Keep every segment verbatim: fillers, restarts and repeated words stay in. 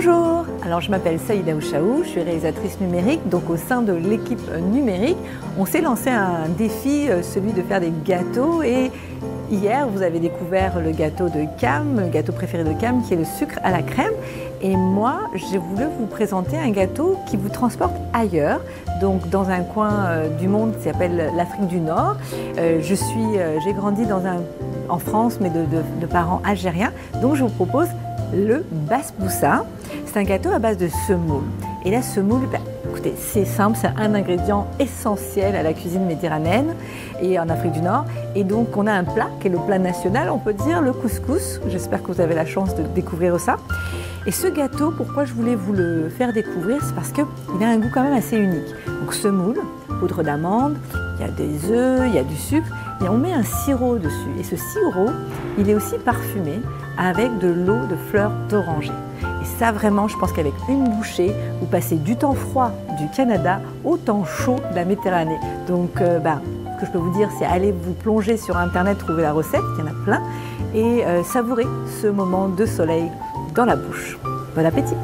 Bonjour, alors je m'appelle Saïda Ouchaou, je suis réalisatrice numérique, donc au sein de l'équipe numérique, on s'est lancé un défi, celui de faire des gâteaux et hier vous avez découvert le gâteau de Cam, le gâteau préféré de Cam qui est le sucre à la crème et moi j'ai voulu vous présenter un gâteau qui vous transporte ailleurs, donc dans un coin du monde qui s'appelle l'Afrique du Nord. Euh, je suis, euh, j'ai grandi dans un, en France mais de, de, de parents algériens, donc je vous propose le basboussa. C'est un gâteau à base de semoule. Et la semoule, ben, écoutez, c'est simple, c'est un ingrédient essentiel à la cuisine méditerranéenne et en Afrique du Nord. Et donc on a un plat qui est le plat national, on peut dire le couscous. J'espère que vous avez la chance de découvrir ça. Et ce gâteau, pourquoi je voulais vous le faire découvrir, c'est parce qu'il a un goût quand même assez unique. Donc semoule, poudre d'amande, il y a des œufs, il y a du sucre, et on met un sirop dessus. Et ce sirop, il est aussi parfumé avec de l'eau de fleurs d'oranger. Et ça vraiment, je pense qu'avec une bouchée, vous passez du temps froid du Canada au temps chaud de la Méditerranée. Donc, euh, bah, ce que je peux vous dire, c'est aller vous plonger sur Internet, trouver la recette, il y en a plein, et euh, savourer ce moment de soleil dans la bouche. Bon appétit!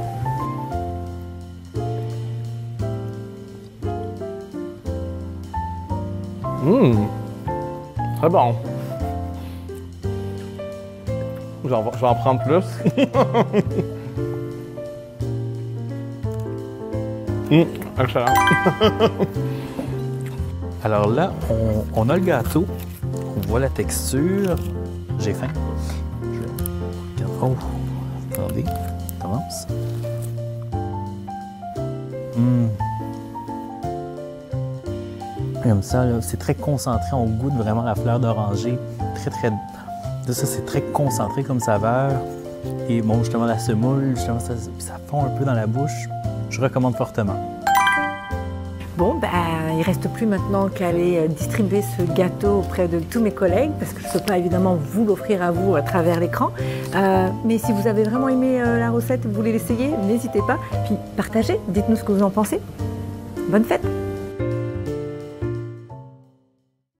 Mmh, très bon. Je vais en prendre plus. Mmh, excellent. Alors là, on, on a le gâteau, on voit la texture. J'ai faim. Je... Oh, attendez, on commence. Mmh. Comme ça, c'est très concentré, on goûte vraiment la fleur d'oranger. Très, très... Ça, c'est très concentré comme saveur. Et bon, justement, la semoule, justement, ça, ça fond un peu dans la bouche. Je recommande fortement. Bon, ben, il ne reste plus maintenant qu'à aller distribuer ce gâteau auprès de tous mes collègues, parce que je ne peux pas évidemment vous l'offrir à vous à travers l'écran. Euh, mais si vous avez vraiment aimé euh, la recette, vous voulez l'essayer, n'hésitez pas. Puis partagez, dites-nous ce que vous en pensez. Bonne fête!